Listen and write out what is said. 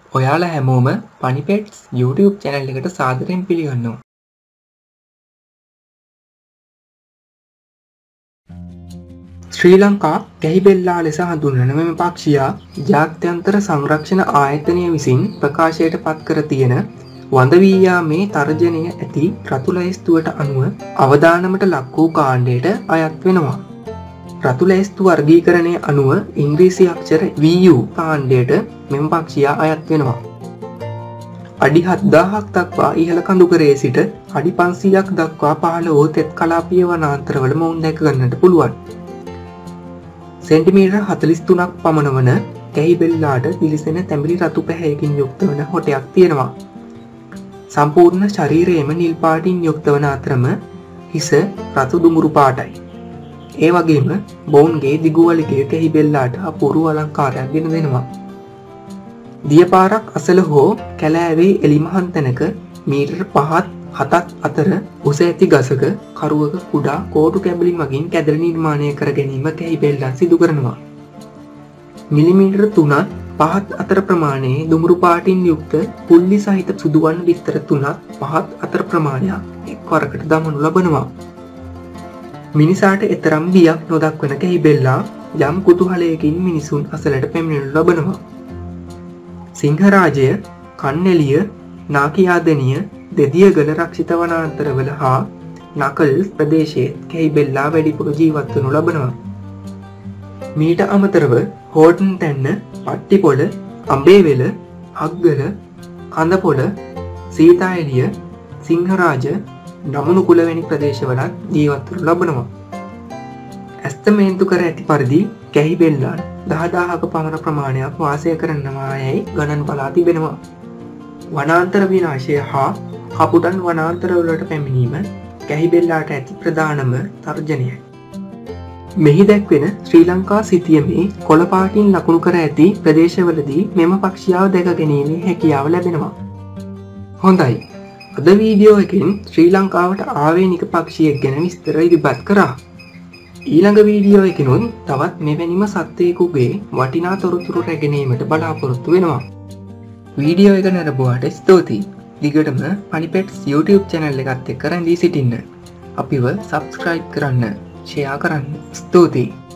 ඔයාලා හැමෝම පනිපෙට්ස් YouTube channel එකට සාදරයෙන් පිළිගන්නවා. ශ්‍රී ලංකා ගැහිබෙල්ලා ලෙස හඳුන්වන මෙම පක්ෂියා ජාත්‍යන්තර සංරක්ෂණ ආයතනය විසින් ප්‍රකාශයට පත් කර තියෙන වඳ වී යාමේ තර්ජනය ඇති රතු ලැයිස්තුවට අනුව අවදානමට ලක් වූ කාණ්ඩයට අයත් වෙනවා. රතු ලැයිස්තු වර්ගීකරණය අනුව ඉංග්‍රීසි අක්ෂර VU කාණ්ඩයට මෙම පක්ෂියා අයත් වෙනවා. අඩි 7000ක් දක්වා ඉහළ කඳුකරයේ සිට අඩි 500ක් දක්වා පහළ වූ තෙත් කලාපීය වනාන්තරවල මොවුන් දැක ගන්නට පුළුවන්. සෙන්ටිමීටර් 43ක් පමණ වන ගැහිබෙල්ලාට දිලිසෙන තැඹිලි රතු පැහැයකින් යුක්ත වන හොටයක් තියෙනවා. සම්පූර්ණ ශරීරයේම නිල් පාටින් යුක්ත වන අතරම හිස රතු දුමුරු පාටයි. ඒ වගේම බොවුන්ගේ දිගුවලිගය ගැහිබෙල්ලාට අපූර්ව අලංකාරයක් ගෙන දෙනවා. දියපාරක් අසල හෝ කැලෑවේ එලිමහන් තැනක මීටර් 5-7ක් අතර උස ඇති ගසක කරුවක කුඩා කෝටු කැබලි මගින් කැදර නිර්මාණය කර ගැනීම ගැහිබෙල්ලා සිදු කරනවා. මිලිමීටර් 3-5 අතර ප්‍රමාණයේ දුමුරු පාටින් යුක්ත පුල්ලි සහිත සුදුවන් බිස්තර 3-5 අතර ප්‍රමාණයක් එක්වරකට දමනු ලබනවා. මිනිසාට එතරම් බියක් නොදක්වන ගැහිබෙල්ලා යම් කුතුහලයකින් මිනිසුන් අසලට පැමිණෙනු ලබනවා. සිංහරාජය, කන්නැලිය, නාකියාදනිය, දෙදියගල රක්ෂිත වනාන්තරවල හා නකල්ස් ප්‍රදේශයේ ගැහිබෙල්ලා වැඩිපුර ජීවත් වනු ලබනවා. මීට අමතරව හෝටන් තැන්න, පට්ටිපොළ, අඹේවෙල, අග්ගල, කඳපොළ, සීතාඑලිය, සිංහරාජ, නමුණුකුල වැනි ප්‍රදේශවලත් ජීවත් වනු ලබනවා. ඇස්තමේන්තු කර ඇති පරිදි ගැහිබෙල්ලාන් 10000ක පමණ ප්‍රමාණයක් වාසය කරනවා යැයි ගණන් බලා තිබෙනවා. වනාන්තර විනාශය හා කපුටන් වනාන්තරවලට පැමිණීම ගැහිබෙල්ලාට ඇති ප්‍රධානම තර්ජනයයි. මෙහි දැක්වෙන ශ්‍රී ලංකා සිතියමේ කොළ පාටින් ලකුණු කර ඇති ප්‍රදේශවලදී මෙම පක්ෂියාව දැක ගැනීමේ හැකියාව ලැබෙනවා. හොඳයි. අද වීඩියෝ එකෙන් ශ්‍රී ලංකාවට ආවේනික පක්ෂියෙක් ගැන විස්තර ඉදිරිපත් කරා. ඊළඟ වීඩියෝ එකෙනුත් තවත් මෙවැනිම සත්වයෙකුගේ වටිනා තොරතුරු රැගෙනීමට බලාපොරොත්තු වෙනවා. වීඩියෝ එක නැරඹුවාට ස්තුතියි. දිගටම පනිපෙට්ස් YouTube channel එකත් එක්ක රැඳී සිටින්න. අපිව subscribe කරන්න, share කරන්න. ස්තුතියි.